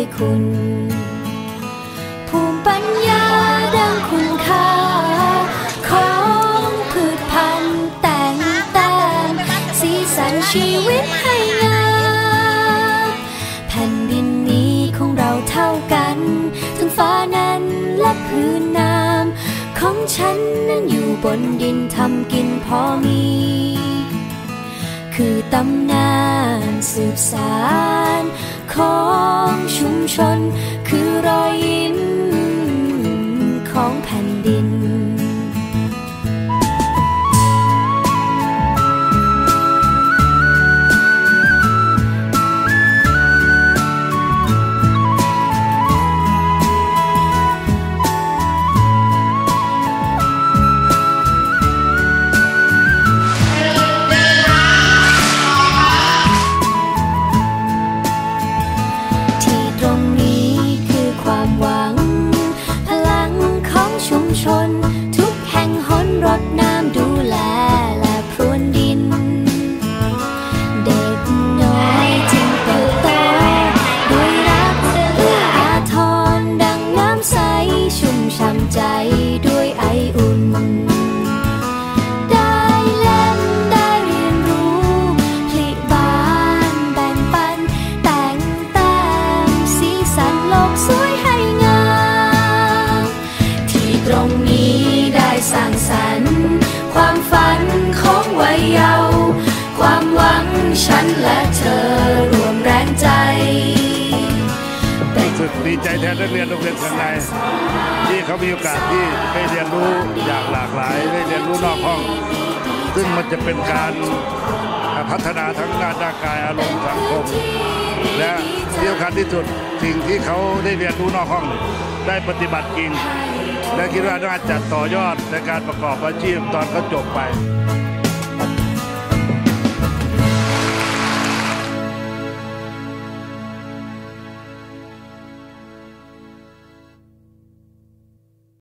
คุณภูมิปัญญาดังคุณค่าของพืชพันธุ์แต่งสีสันชีวิตให้งามแผ่นดินนี้ของเราเท่ากันทั้งฟ้านั้นและพื้นน้ำของฉันนั้นอยู่บนดินทำกินพอมีคือตำนานสืบสานของชุมชนคือรอยยิ้มของแผ่นดินทุกแห่งหนรดน้ำดูแลและพรวนดินเด็กน้อยจึงเติบโตด้วยรักเอื้ออาทรดังน้ำใสชุ่มช่ำใจด้วยไออุ่นได้เล่นได้เรียนรู้ผลิบานแบ่งปันแต่งแต้มสีสันโลกสวยให้งามที่ตรงนี้ได้สร้างสรรค์ความฝันของวัยเยาว์ความหวังฉันและเธอรวมแรงใจรู้สึกดีใจแทนนักเรียนโรงเรียนสังไงที่เขามีโอกาสที่ได้เรียนรู้อย่างหลากหลายได้เรียนรู้นอกห้องซึ่งมันจะเป็นการพัฒนาทั้งด้านร่างกายอารมณ์สังคมและที่สำคัญที่สุดสิ่งที่เขาได้เรียนรู้นอกห้องได้ปฏิบัติจริงและคิดว่าน่าจะต่อยอดในการประกอบอาชีพตอนเขาจบไป